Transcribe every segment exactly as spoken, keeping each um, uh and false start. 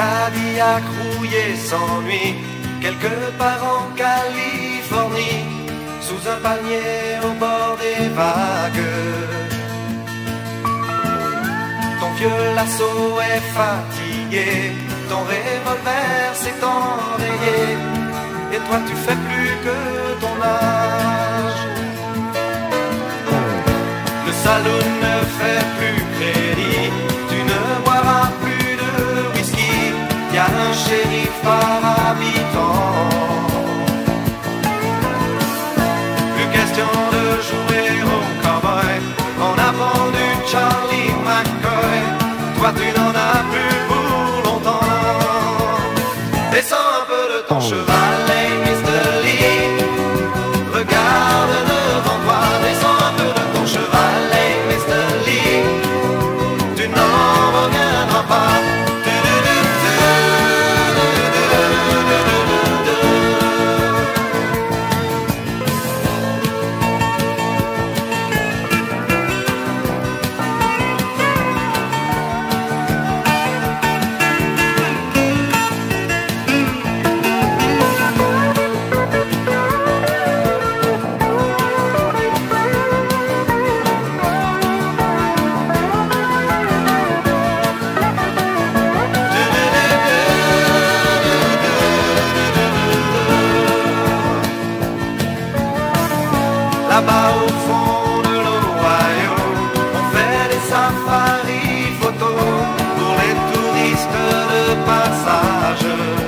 Cadillac rouillé s'ennuie quelque part en Californie, sous un palmier au bord des vagues. Ton vieux lasso est fatigué, ton revolver s'est enrayé, et toi tu fais plus que ton âge. Le saloon ne fait plus crédit, tu ne boiras plus de whisky, y a un shérif par habitant. Plus question de jouer au cowboy, on a vendu Charlie McCoy, toi tu n'en as plus pour longtemps. Descends un peu de ton cheval, hey mister Lee, regarde devant toi. Descends un peu de ton cheval, hey mister Lee, tu n'en reviendras pas. Là-bas au fond de l'Ohio, on fait des safaris photos pour les touristes de passage.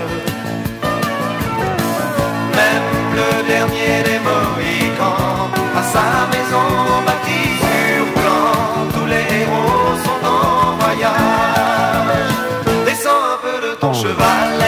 Même le dernier des Mohicans a sa maison bâtie sur plan. Tous les héros sont en voyage. Descends un peu de ton cheval.